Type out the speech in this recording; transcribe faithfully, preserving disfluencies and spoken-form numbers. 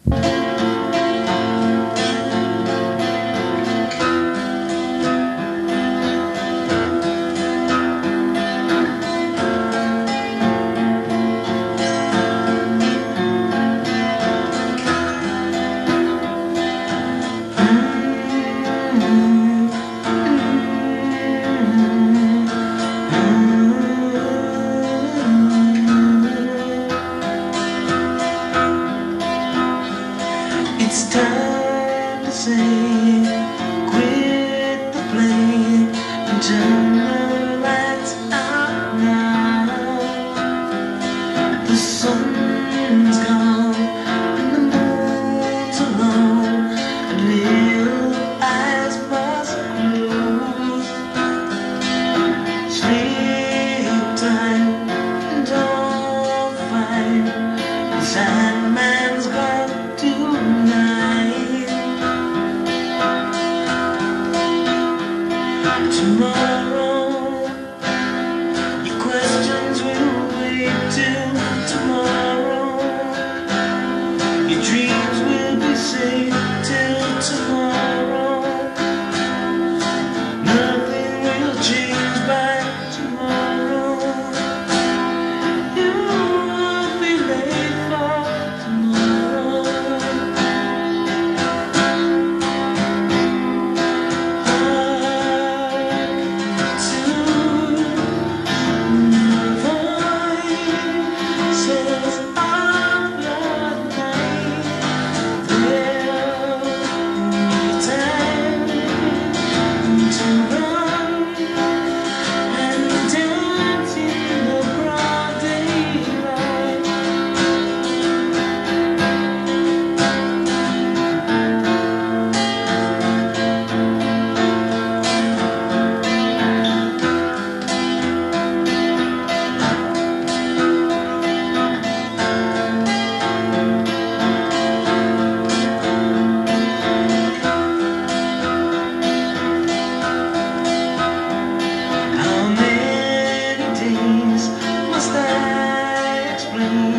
It's time to say, quit the play and turn the lights out now. The sun's gone and the moon's alone, and little eyes must close. Sleep tight and don't fight, the Sandman's gone tonight. Tomorrow, your questions will wait till tomorrow. Your dreams will be safe till tomorrow. Nothing will change by tomorrow. You will be late for tomorrow. Must I explain?